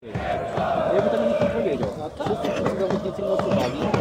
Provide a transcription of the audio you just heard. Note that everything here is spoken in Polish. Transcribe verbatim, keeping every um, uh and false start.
Ja bym tego nikt nie powiedział. Wszyscy, którzy zawodnicy nie otrzymali,